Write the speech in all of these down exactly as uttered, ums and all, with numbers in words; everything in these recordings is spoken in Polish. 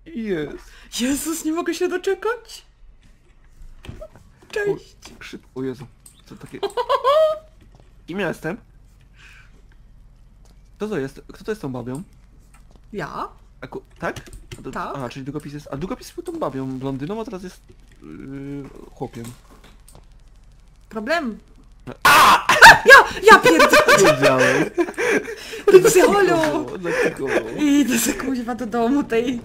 Jest. Jezus, nie mogę się doczekać. Cześć. O, szybko, o Jezu. Co takie... Kim ja jestem? Kto to jest? Kto to jest tą babią? Ja? A, ku... tak? A to... Tak. Aha, czyli długopis jest... A długopis był tą babią blondyną, a teraz jest... Yy, chłopiem. Problem. A! Ja! Ja pierdolę! Wiedziałem. Ty psycholo! Zakikował. Idę se kuźwa do domu tej.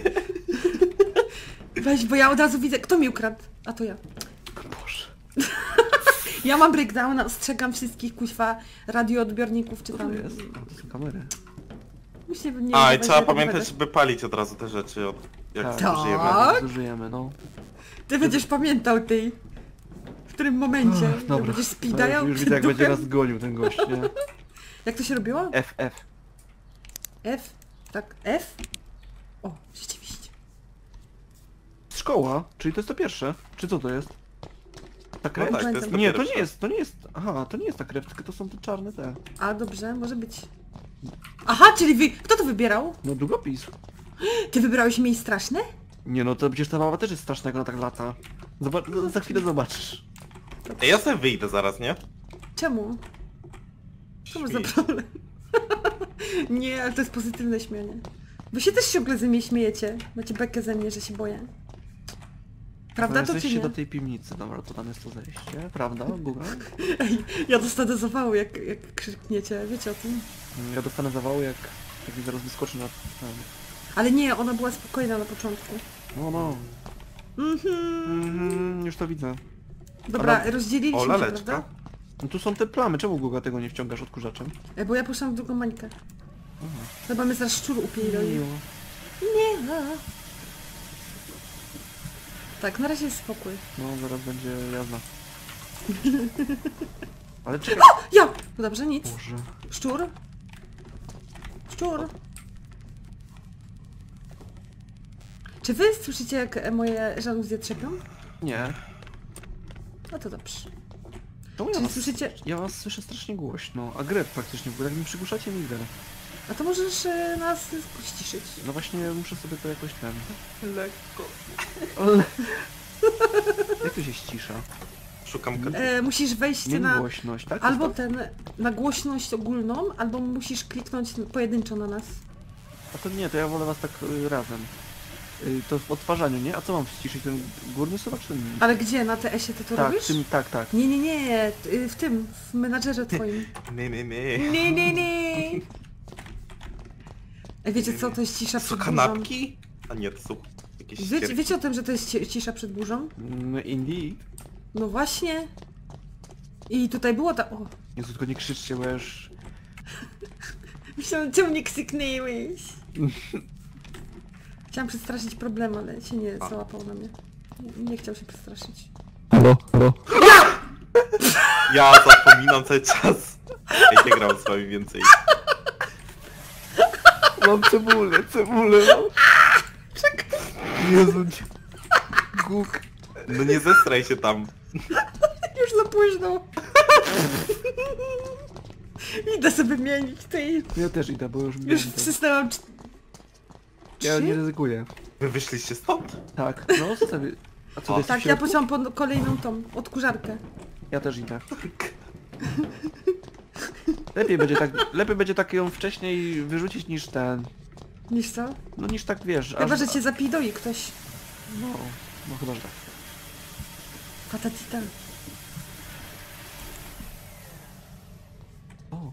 Weź, bo ja od razu widzę, kto mi ukradł? A to ja. Boże. Ja mam breakdowna, ostrzegam wszystkich kuźwa radioodbiorników czy Co tam... to jest? A, to są kamery. Myślę, że nie A, i używać trzeba tego pamiętać, będę. żeby palić od razu te rzeczy, od... jak Tak. zużyjemy. Tak? Zużyjemy, no. Ty będziesz pamiętał tej... W którym momencie. Ach, dobra. Będziesz No, speedajał już przed widzę, jak będzie duchem. nas gonił ten gość, nie? Jak to się robiło? F, F. F? Tak, F? O, rzeczywiście. Szkoła? Czyli to jest to pierwsze? Czy co to jest? Ta krew? No tak, to jest to Nie, to pierwsze. nie jest, to nie jest... Aha, to nie jest ta krew, tylko to są te czarne te. A, dobrze, może być. Aha, czyli wy... Kto to wybierał? No długopis. Ty wybrałeś mi straszne? Nie no, to przecież ta mama też jest straszna, jak ona tak lata. Zobacz, no, za chwilę zobaczysz. Ej, ja sobie wyjdę zaraz, nie? Czemu? Co masz za Śmiej. problem? Nie, ale to jest pozytywne śmianie. Wy się też ciągle ze mnie śmiejecie. Macie bekę ze mnie, że się boję. Prawda No, to czy zejście nie? do tej piwnicy, dobra, to tam jest to zejście, prawda, Google? Ej, ja dostanę zawału jak, jak krzykniecie, wiecie o tym? Ja dostanę zawału, jak, jak mi zaraz wyskoczy na... ten. Ale nie, ona była spokojna na początku. No, no. Mhm. Mhm, już to widzę. Dobra, Ale- rozdzieliliśmy O, się, laleczka. prawda? No tu są te plamy, czemu Google tego nie wciągasz odkurzaczem? E, Bo ja poszłam w drugą mańkę. Chyba mnie zaraz szczur upierdoli. Miło. Nie. a. Tak, na razie jest spokój. No, zaraz będzie jazda. Ale czekaj. Ja! No dobrze, nic. Boże. Szczur? Szczur? Czy wy słyszycie, jak e, moje żaluzje trzepią? Nie. No to dobrze. Czemu ja Czyli was, słyszycie... ja was słyszę strasznie głośno, a grę praktycznie, bo jak mi przygłuszacie mi grę. A to możesz e, nas ściszyć. No właśnie muszę sobie to jakoś ten... Lekko. Ale... Jak to się ścisza? Szukam kat... E, musisz wejść Nie na... głośność, tak? Albo Jest to? ten... Na głośność ogólną, albo musisz kliknąć pojedynczo na nas. A to nie, to ja wolę was tak y, razem. Y, to w odtwarzaniu, nie? A co mam ściszyć? Ten górny suwak czy ten? Ale gdzie? Na T S-ie ty to tak, robisz? tym, tak, tak. Nie, nie, nie, y, w tym, w menadżerze twoim. My, my, my. Nie, nie, nie. Ej, wiecie co, to jest cisza Co, przed burzą. kanapki? A nie, to są jakieś Wiecie, ścierki. wiecie o tym, że to jest ci- cisza przed burzą? No indeed. No właśnie. I tutaj było ta... O, Jezu, tylko nie krzyczcie, bo ja już... myślałam, czemu nie krzyknęłeś? Chciałam przestraszyć problem, ale się nie A. załapał na mnie. Nie, nie chciał się przestraszyć. Halo, halo. Ja zapominam cały czas. Ej, nie gram z wami więcej. Mam cebulę, cebulę mam. Czekaj. Jezu, dzie- Guk. No nie zestraj się tam. Już za późno. Idę sobie mienić tej... Ja też idę, bo już... Już miałem ten- wcisnęłam... cz- Ja trzy? nie ryzykuję. Wy wyszliście stąd? Tak, no co sobie... A co, O. jest w Tak, ja środku? pociąłam po kolejną tą odkurzackę. Ja też idę. Lepiej będzie tak, lepiej będzie tak ją wcześniej wyrzucić niż ten... Niż co? No niż tak wiesz, Chyba, aż... że cię zapidoi ktoś. No, no chyba, że tak. Patatita. O.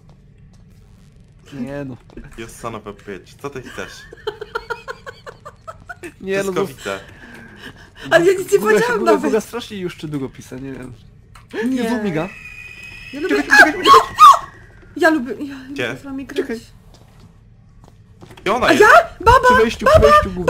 Nie no. You son of a bitch. Co ty chcesz? Nie no, Wszystko to... widzę. Ale ja nic nie powiedziałam Guga nawet. strasznie już czy długopisa, nie wiem. Nie. Jezu, miga. Ja lubię... Ja lubię... Ja Gdzie? lubię z wami grać. Czekaj. I ona A jest. ja? Baba! Przy wejściu, przy wejściu gubi.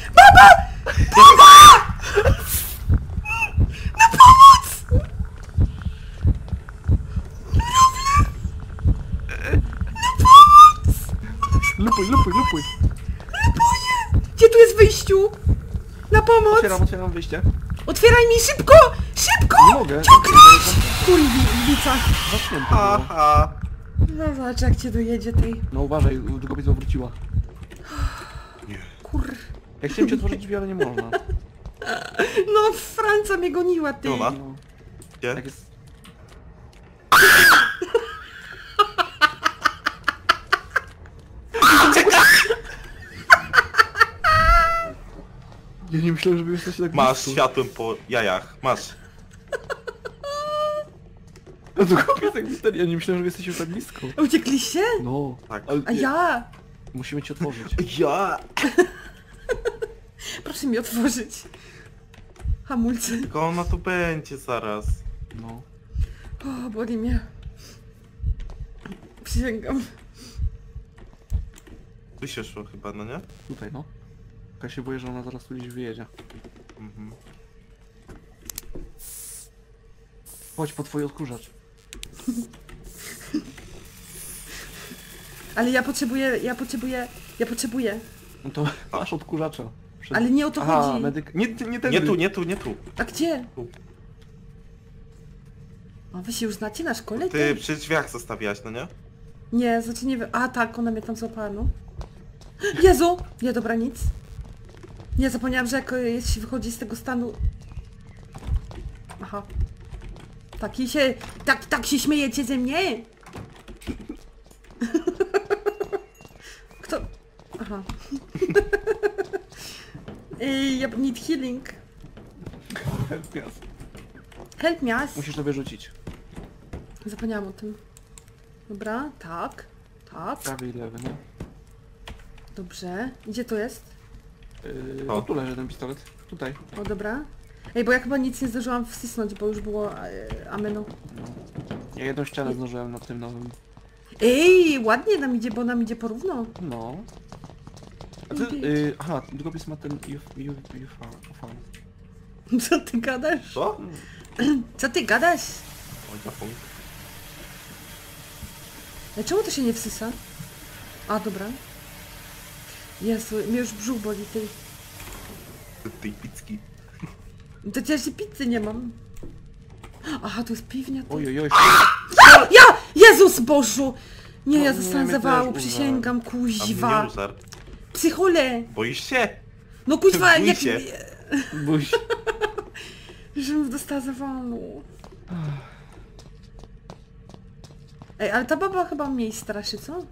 Lupuj, lupuj, lupuj. Gdzie tu jest wyjściu? Na pomoc! Otwieram, otwieram wyjście. Otwieraj mi szybko! Szybko! Nie mogę. Kurwica. Zamknięte było. Aha. No zobacz jak cię dojedzie tej... No uważaj, długopis wróciła. Nie. Kur... Ja chciałem ci otworzyć drzwi, ale nie można. No, Franca mnie goniła, ty. Dobra. No, Gdzie? tak jest. Ja nie myślałem, że wy jesteście tak Masz blisko. światłem po jajach. Masz. No to kopię tak blisko. Ja nie myślałem, że wy jesteście tak blisko. Uciekliście? No, Tak. ale A nie, ja? musimy ci otworzyć. Ja! Proszę mi otworzyć. Hamulce. Tylko ona tu będzie zaraz. No. O, boli mnie. Przysięgam. Tu się szło chyba, no nie? Tutaj, no. Ja się boję, że ona zaraz tu gdzieś wyjedzie. Mhm. Chodź po twój odkurzacz. Ale ja potrzebuję, ja potrzebuję, ja potrzebuję. No to masz odkurzacza. Przed... Ale nie o to Aha, chodzi. medyk... Nie, nie, nie ten. Nie tu, nie tu, nie tu. A gdzie? Tu. A wy się już znacie na szkole? Ty przy drzwiach zostawiałaś, no nie? Nie, znaczy nie wiem. A tak, ona mnie tam złapała, no. Jezu! Nie, dobra, nic. Nie, zapomniałam, że jak e, się wychodzi z tego stanu... Aha. Taki się... Tak, tak się śmiejecie ze mnie? Kto... Aha. Ej, ja need healing. Help me us. Musisz to wyrzucić. Zapomniałam o tym. Dobra, tak. Tak. Prawy i lewy, nie? Dobrze. Gdzie to jest? Yy, O. o, tu leży ten pistolet. Tutaj. O, dobra. Ej, bo ja chyba nic nie zdążyłam wsysnąć, bo już było e, ameno. No. Ja jedną ścianę zdążyłem na tym nowym. Ej, ładnie nam idzie, bo nam idzie porówno. No. A ty, yy, aha, długopis ma ten U V. Co ty gadasz? Co? Co ty gadasz? Oj, na punkt. Ej, czemu to się nie wsysa? A, dobra. Jezu, mnie już brzuch boli, tej. Tej pizzki. To przecież pizzy nie mam. Aha, tu jest piwnia. Ty. Oj, oj, oj. Ja! Jezus Bożu! Nie, No ja nie, zostałam mnie zawału, też przysięgam, A mnie kuźwa. nie żart. Psychole! Boisz się? No kuźwa, Bój jak... się. Buź. Żebym dostała zawału. Ej, ale ta baba chyba mniej straszy, co?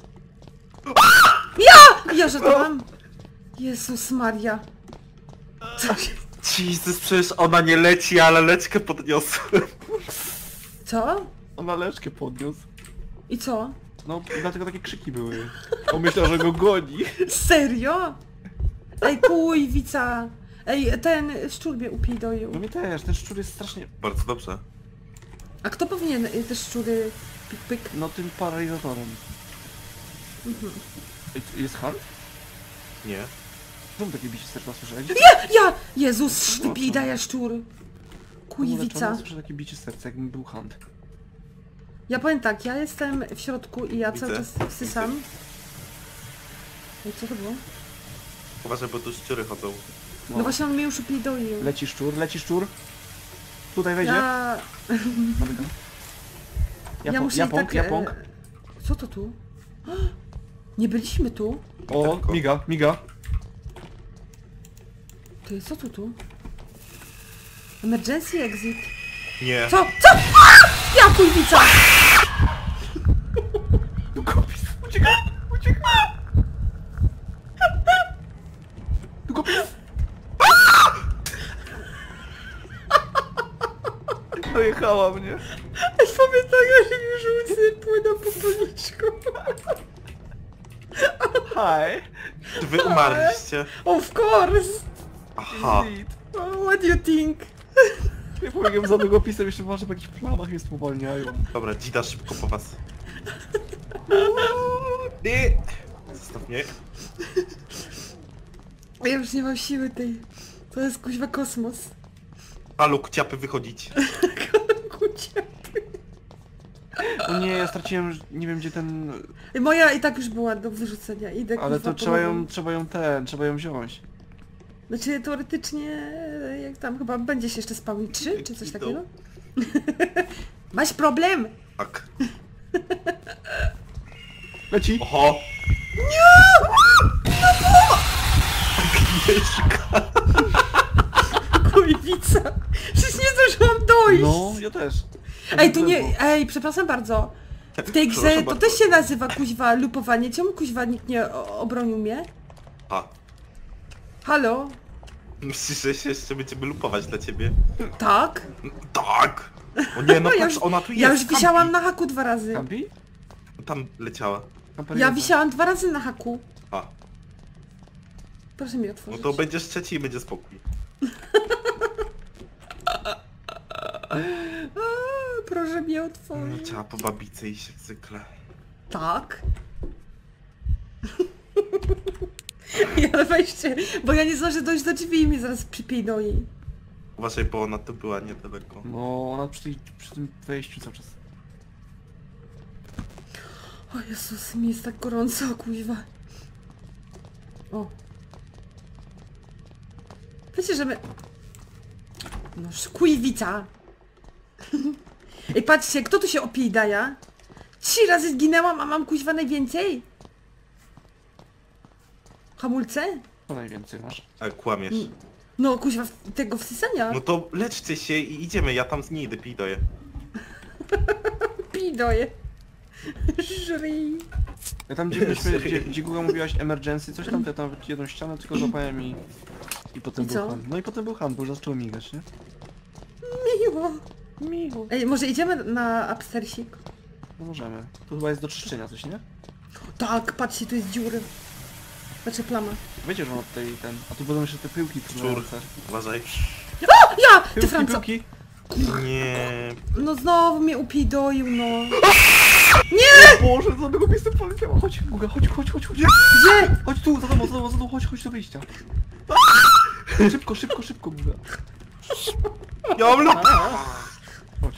Ja! Ja żartowałam. Jezus Maria. Co się... Jezus, przecież ona nie leci, ale leczkę podniosłem. Co? Ona leczkę podniósł. I co? No, dlatego takie krzyki były. On myślał, że go goni. Serio? Ej, kujwica. Ej, ten szczur mnie upidoił. No mnie też, ten szczur jest strasznie... Bardzo dobrze. A kto powinien y, te szczury pik pyk? No tym paralizatorem. Mhm. Ej, jest hard? Nie. Czemu takie bicie serca słyszę? Gdzie Ja! Ja! Jezus, wypidaja szczur. Kujwica. Słyszę takie bicie serca, jakbym był hand. Ja powiem tak, ja jestem w środku i ja cały Widzę. czas wsysam. Ej, co to było? Uważaj, bo tu szczury chodzą. No właśnie on mnie już upidoił. Leci szczur, leci szczur. Tutaj wejdzie. Ja... Mamy go. Ja Japo- muszę i Japong, tak... Japong. e, Co to tu? Nie byliśmy tu? O, Tylko. miga, miga. Ty, co tu tu? Emergency exit. Nie. Co? Co? A! Ja kujwica! Długopis, uciekaj, uciekaj. Długopis. Dojechała mnie. Ej, powiem tak, ja się już łzy płyną po policzku. Hi. Czy wy umarliście? Of course! Aha. Indeed. Oh, what do you think? Ja pobiegłem za długopisem, jeszcze może w jakichś planach mnie spowalniają. Dobra, dzida szybko po was. Nie. Zostaw mnie. Ja już nie mam siły tej. To jest kuźwa kosmos. Halo, kuciapy, wychodzić. Kucia. O nie, ja straciłem, nie wiem gdzie ten... Moja i tak już była do wyrzucenia. Idę Ale kuźwa to trzeba po ją, nową. trzeba ją ten, trzeba ją wziąć. Znaczy teoretycznie, jak tam chyba będzie się jeszcze spełnić trzy, czy coś Idą. takiego? Masz problem? Tak. Leci. Oho. myszka. Kujwica. Przecież nie zdążyłam dojść. No, ja też. Ej, tu nie... Ej, przepraszam bardzo. W tej grze Przepraszam to bardzo. też się nazywa kuźwa lupowanie. Czemu kuźwa nikt nie o- obronił mnie? A, Halo? myślisz, że się jeszcze będziemy lupować dla ciebie? Tak? Tak! O nie, no Ja patrz, już- ona tu jest. Ja już kampi. wisiałam na haku dwa razy. Kampi? Tam leciała. Kamper Ja jeden. wisiałam dwa razy na haku. A, Proszę mi no otworzyć. to będziesz trzeci i będzie spokój. A, proszę mi No otworzyć. trzeba po babice iść jak zwykle. Tak. Ja, ale weźcie, bo ja nie zdążę dojść do drzwi i mnie zaraz przypinoi. Uważaj, bo ona tu była niedaleko. No, ona przy, tej, przy tym wejściu cały czas. O Jezus, mi jest tak gorąco, kuźwa. O. Wiecie, że my... No, kujwica. Ej, patrzcie, kto tu się opijdaja? Trzy razy zginęłam, a mam kuźwa najwięcej. Hamulce? Co najwięcej masz? Ale kłamiesz. No, kuźwa, w- tego wsysania. No to leczcie się i idziemy, ja tam z niej idę, pidoję. Pidoje. Żryj. Ja tam gdzie, byliśmy, gdzie, gdzie Guga mówiłaś emergency, coś tam, to ja tam jedną ścianę tylko złapałem i... I potem I był co? Han. No i potem był Han, bo już zaczął migać, nie? Miło. Miło. Ej, może idziemy na upstersik? No możemy. Tu chyba jest do czyszczenia coś, nie? Tak, patrzcie, tu jest dziury. Znaczy plama. Wiecie, że on tutaj ten... A tu będą jeszcze te pyłki Szczur, płynące. uważaj. Ja! Ty Pyłki, Franco! pyłki! Nie. No znowu mnie upidoił, no. O Boże, co tego miejsca poleciało? Chodź, Guga, chodź, chodź, chodź, chodź. Gdzie? Chodź tu, za tobą, za tobą, za tobą, chodź, chodź do wyjścia. Szybko, szybko, szybko, Guga. Ja mam lup! Chodź.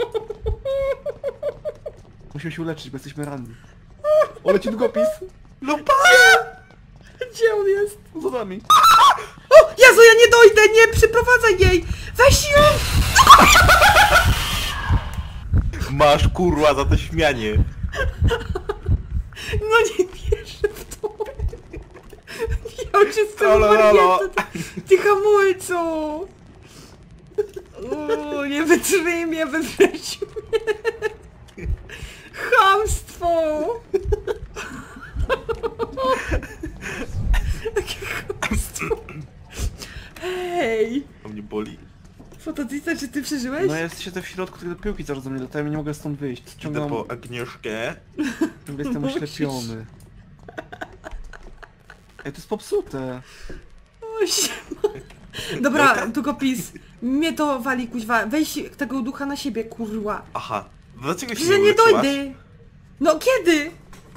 Musimy się uleczyć, bo jesteśmy ranni. O, leci długopis. Lupa! Gdzie on jest? Za nami. O! Jezu, ja nie dojdę! Nie! Przyprowadzaj jej! Weź ją! Masz kurwa za to śmianie. No nie wierzę w to. Ja już jestem Trolololo. wariatem. Ty hamulcu! O, nie wytrzymię, wywreć mnie. Chamstwo! Jakie chamstwo. Hej! To mnie boli. Fotocista, czy ty przeżyłeś? No ja siedzę w środku, tylko te pyłki cały czas do mnie latają i nie mogę stąd wyjść. Idę Ciągle po Agnieszkę. jestem Musisz. oślepiony. Ej, to jest popsute. O, siema. Dobra, długopis. Mnie to wali, kuźwa. Weź tego ducha na siebie, kurwa. Aha. Dlaczego się Że nie nie uleczyłaś? dojdę. No kiedy?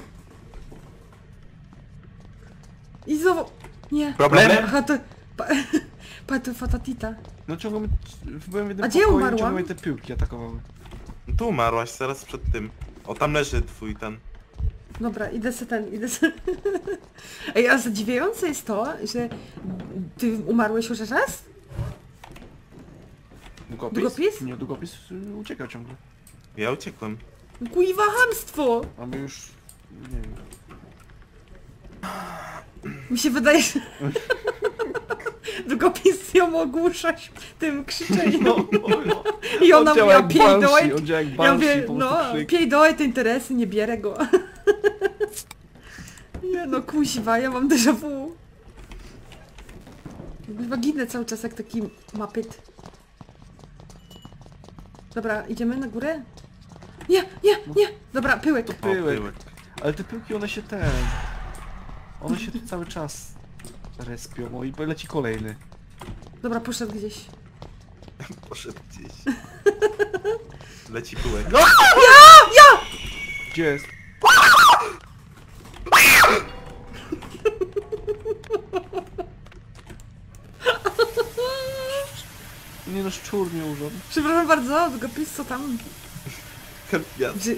I znowu... Nie. Problemy? Aha, to... Pa, pa to fatatita. No ciągle mnie... Byłem w jednym A gdzie ja pokoju i umarłam? ciągle mnie te piłki atakowały. Tu umarłaś zaraz przed tym. O, tam leży twój ten. Dobra, idę se ten, idę se... Ej, a zadziwiające jest to, że ty umarłeś już raz? Długopis? Długopis? Nie, długopis y, uciekał ciągle. Ja uciekłem. Kuiwa hamstwo! A my już... nie wiem. Mi się wydaje, że... Długopis ją ogłuszać tym krzyczeniem. No, no, no. I ona On działa mówiła, jak piej Banshee, doj... on działa jak Ja Banshee, mówię, po no, prostu krzyk. piej doj, te interesy, nie bierę go. Nie no, kuźwa, ja mam déjà vu. Chyba ginę cały czas jak taki mapyt. Dobra, idziemy na górę? Nie, nie, nie! Dobra, pyłek. To O, pyłek. pyłek. Ale te pyłki, one się ten... One się tu cały czas respią. O, i leci kolejny. Dobra, poszedł gdzieś. Poszedł gdzieś. Leci pyłek. Gdzie jest? Nie no, szczur mnie urząd. Przepraszam bardzo, długopis, co tam? Ja Gdzie...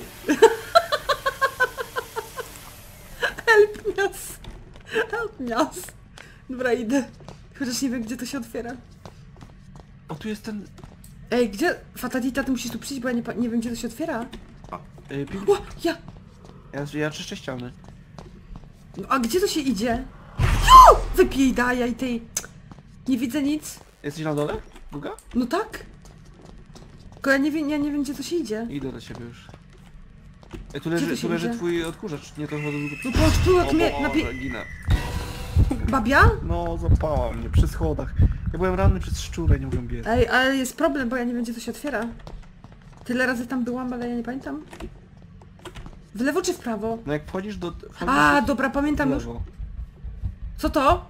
Help nas! Help nas! Dobra, idę. Chociaż nie wiem, gdzie to się otwiera. O, tu jest ten... Ej, gdzie? Fatatita, ty musisz tu przyjść, bo ja nie, pa- nie wiem, gdzie to się otwiera. Yy, pi... O, ja! ja, ja czyszczę ściany. No, a gdzie to się idzie? Jezu! Wypij daj ty. Nie widzę nic. Jesteś na dole? Guga? No tak. Tylko ja nie wiem, ja nie wiem gdzie to się idzie. Idę do ciebie już. Ej, tu Gdzie leży, to się tu leży idzie? twój odkurzacz. Nie, to chyba do długo No patrz tu jak O mnie Boże, napie... ginę. Babia? No, zapała mnie przy schodach. Ja byłem ranny przez szczurę, nie mogłem biec. Ej, ale jest problem, bo ja nie wiem gdzie to się otwiera. Tyle razy tam byłam, ale ja nie pamiętam. W lewo czy w prawo? No jak wchodzisz do... Wchodzisz A, do... dobra, pamiętam w już. lewo. Co to?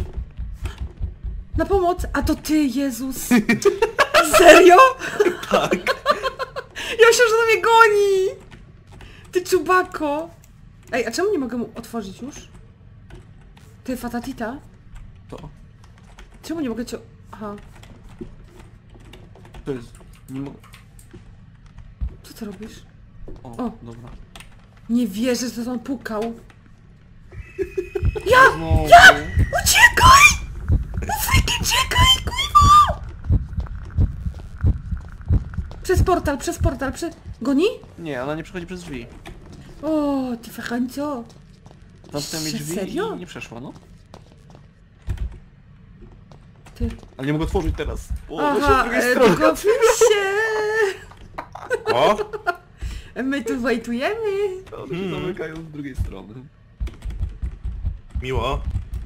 Na pomoc? A to ty, Jezus! Serio? Tak. Ja myślałam, że to mnie goni! Ty czubako! Ej, a czemu nie mogę mu otworzyć już? Ty, fatatita? To. Czemu nie mogę cię... Aha. To jest... Nie mogę... Co ty robisz? O, O. dobra. Nie wierzę, że to on pukał. Ja! Znowu. Uciekaj! No freaking uciekaj, kurwa! Przez portal, przez portal, przez... Goni? Nie, ona nie przechodzi przez drzwi. O, ty fachanco. Zamknęła mi drzwi Serio? i nie przeszła, no. Ty. Ale nie mogę otworzyć teraz. O, Aha, z drugiej e, strony. tylko się. O! My tu wejtujemy. One się Hmm. zamykają z drugiej strony. Miło.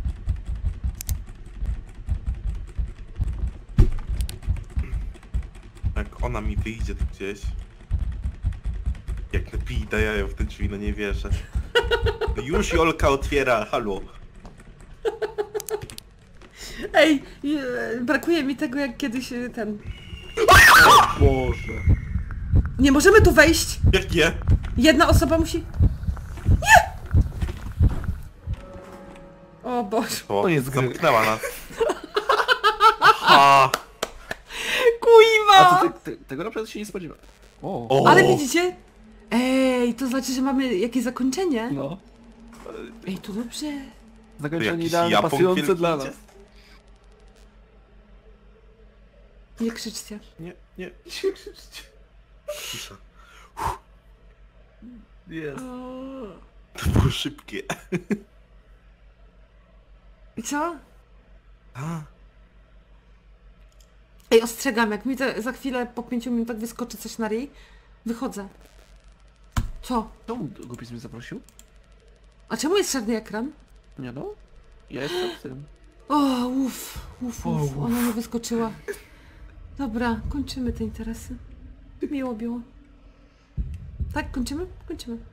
Jak ona mi wyjdzie tu gdzieś. Jak napij dajają w te drzwi, no nie wierzę. No już Jolka otwiera, halo. Ej, e, brakuje mi tego jak kiedyś e, ten... Boże. Nie możemy tu wejść. Jak nie? Jedna osoba musi... Nie! O Boże. O, Koniec gry. zamknęła nas. Aha. Kuiwa! A to ty, ty, tego naprawdę się nie spodziewa. O. O. Ale widzicie? Ej, to znaczy, że mamy jakieś zakończenie? No. Ej, to dobrze. To Zakończenie jakiś idealne, Japon pasujące wielki dla idzie? nas. Nie krzyczcie. Nie, nie, nie krzyczcie. Cisza. Jest. To było szybkie. I co? A, Ej, ostrzegam, jak mi za, za chwilę po pięciu minutach wyskoczy coś na ryj, wychodzę. Co? Czemu głupiec mnie zaprosił? A czemu jest czarny ekran? Nie no. Ja jestem w tym. O, uff, uff, O, uff, uff. ona nie wyskoczyła. Dobra, kończymy te interesy. Miło było. Tak, kończymy? Kończymy.